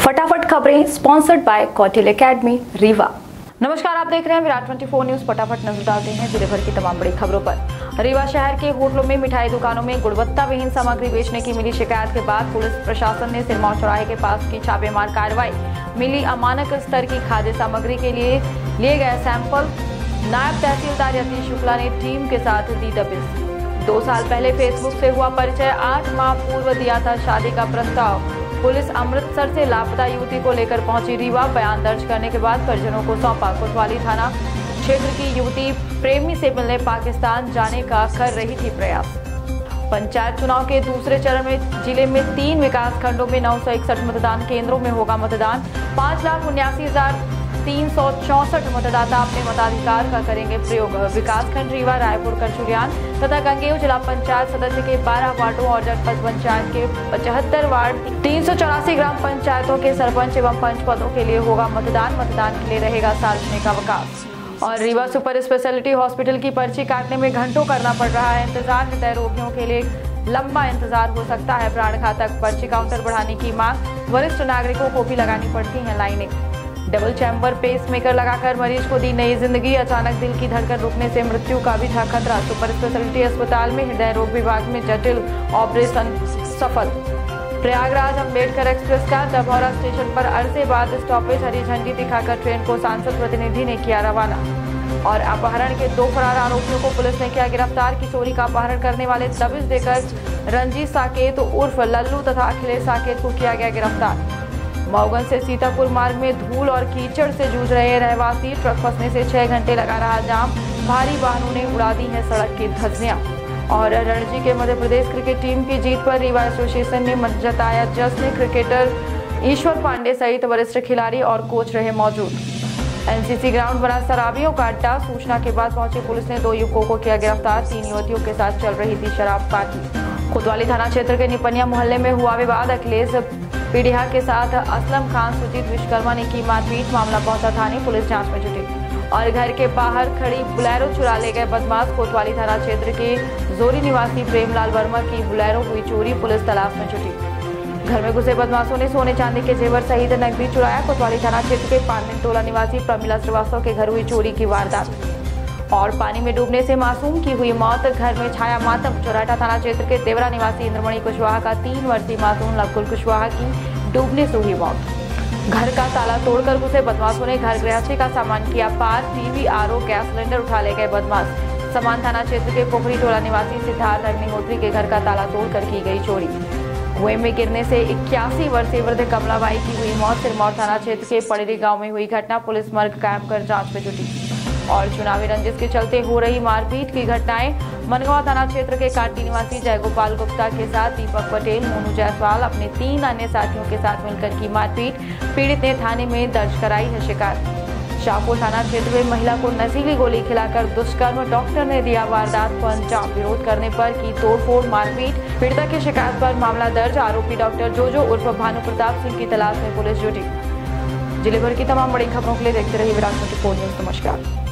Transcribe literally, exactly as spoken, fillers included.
फटाफट खबरें sponsored by Kautilya academy Rewa. नमस्कार, आप देख रहे हैं विराट चौबीस न्यूज। फटाफट नजर डालते हैं जिले भर की तमाम बड़ी खबरों पर। रीवा शहर के होटलों में मिठाई दुकानों में गुणवत्ता विहीन सामग्री बेचने की मिली शिकायत के बाद पुलिस प्रशासन ने सिरमौर चौराहे के पास की छापेमार कार्रवाई। मिली अमानक स्तर की खाद्य सामग्री के लिए लिए गए सैंपल। नायब तहसीलदार यतीश शुक्ला ने टीम के साथ दी दबिश। दो साल पहले फेसबुक से हुआ परिचय, आठ माह पूर्व दिया था शादी का प्रस्ताव। पुलिस अमृतसर से लापता युवती को लेकर पहुंची रीवा। बयान दर्ज करने के बाद परिजनों को सौंपा। कोतवाली थाना क्षेत्र की युवती प्रेमी से मिलने पाकिस्तान जाने का कर रही थी प्रयास। पंचायत चुनाव के दूसरे चरण में जिले में तीन विकास खंडों में नौ सौ इकसठ मतदान केंद्रों में होगा मतदान। पाँच लाख उन्यासी हजार तीन सौ चौसठ मतदाता अपने मताधिकार का करेंगे प्रयोग। विकास खंड रीवा, रायपुर, करचुलियान तथा गंगेऊ जिला पंचायत सदस्य के बारह वार्डों और जनपद पंचायत के पचहत्तर वार्ड, तीन सौ चौरासी ग्राम पंचायतों के सरपंच एवं पंच पदों के लिए होगा मतदान। मतदान के लिए रहेगा सार्वजनिक अवकाश। और रीवा सुपर स्पेशलिटी हॉस्पिटल की पर्ची काटने में घंटों करना पड़ रहा है इंतजार। हृदय रोगियों के लिए लंबा इंतजार हो सकता है प्राण घातक। पर्ची काउंटर बढ़ाने की मांग। वरिष्ठ नागरिकों को भी लगानी पड़ती है लाइनें। डबल चैम्बर पेस मेकर लगाकर मरीज को दी नई जिंदगी। अचानक दिल की धड़कन रुकने से मृत्यु का भी था खतरा। सुपर स्पेशलिटी अस्पताल में हृदय रोग विभाग में जटिल ऑपरेशन सफल। प्रयागराज अम्बेडकर एक्सप्रेस का डभौरा स्टेशन पर अरसे बाद स्टॉपेज। हरी झंडी दिखाकर ट्रेन को सांसद प्रतिनिधि ने किया रवाना। और अपहरण के दो फरार आरोपियों को पुलिस ने किया गिरफ्तार। किशोरी का अपहरण करने वाले दबिश देकर रंजीत साकेत उर्फ लल्लू तथा अखिलेश साकेत को किया गया गिरफ्तार। मऊगन से सीतापुर मार्ग में धूल और कीचड़ से जूझ रहे रहवासी। ट्रक फंसने से छह घंटे लगा रहा जाम। भारी वाहनों ने उड़ा दी है सड़क की धज्जियां। और रणजी के मध्य प्रदेश क्रिकेट टीम की जीत पर रीवा एसोसिएशन ने जताया जश्न। क्रिकेटर ईश्वर पांडे सहित वरिष्ठ खिलाड़ी और कोच रहे मौजूद। एनसीसी ग्राउंड बना शराबियों का अड्डा। सूचना के बाद पहुंची पुलिस ने दो युवकों को किया गिरफ्तार। तीन युवतियों के साथ चल रही थी शराब पार्टी। कोतवाली थाना क्षेत्र के निपनिया मोहल्ले में हुआ विवाद। अखिलेश पीड़िया के साथ असलम खान सुजीत विश्वकर्मा ने की मारपीट। मामला पहुंचा थाने, पुलिस जांच में जुटी। और घर के बाहर खड़ी बुलेरो चुरा ले गए बदमाश। कोतवाली थाना क्षेत्र के जोरी निवासी प्रेमलाल वर्मा की बुलेरो हुई चोरी, पुलिस तलाश में जुटी। घर में घुसे बदमाशों ने सोने चांदी के जेवर सहित नकदी चुराया। कोतवाली थाना क्षेत्र के पांडे टोला निवासी प्रमिला श्रीवास्तव के घर हुई चोरी की वारदात। और पानी में डूबने से मासूम की हुई मौत, घर में छाया मातम। चौराठा थाना क्षेत्र के देवरा निवासी इंद्रमणि कुशवाहा का तीन वर्षीय मासूम लवकुल कुशवाहा की डूबने से हुई मौत। घर का ताला तोड़कर घुसे बदमाशों ने घर गृहस्थी का सामान किया पार। टीवी, आरओ, गैस सिलेंडर उठा ले गए बदमाश। समान थाना क्षेत्र के पोखरी टोला निवासी सिद्धार्थ अग्निहोत्री के घर का ताला तोड़कर की गई चोरी। कुएं में गिरने से इक्यासी वर्षीय वृद्ध कमलाबाई की हुई मौत। सिरमौर थाना क्षेत्र के पड़ेरी गांव में हुई घटना, पुलिस मर्ग कायम कर जांच में जुटी। और चुनावी रंजिश के चलते हो रही मारपीट की घटनाएं। मनगांव थाना क्षेत्र के काटी निवासी जयगोपाल गुप्ता के साथ दीपक पटेल, मोनू जायसवाल अपने तीन अन्य साथियों के साथ मिलकर की मारपीट। पीड़ित ने थाने में दर्ज कराई है शिकायत। शाहपुर थाना क्षेत्र में महिला को नशीली गोली खिलाकर दुष्कर्म, डॉक्टर ने दिया वारदात को अंजाम। विरोध करने पर की तोड़फोड़ मारपीट। पीड़िता की शिकायत पर मामला दर्ज। आरोपी डॉक्टर जोजो उर्फ भानु प्रताप सिंह की तलाश में पुलिस जुटी। जिले भर की तमाम बड़ी खबरों के लिए देखते रहिए विराट चौबीस न्यूज। नमस्कार।